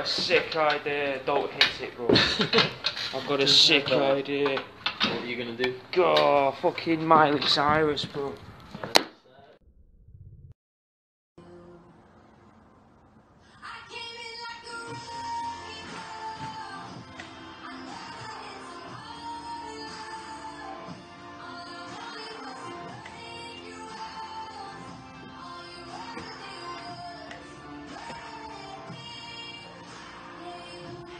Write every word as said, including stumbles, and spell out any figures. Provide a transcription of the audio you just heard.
got a sick idea. Don't hit it, bro. I've got a sick idea. What are you gonna do? God, fucking Miley Cyrus, bro.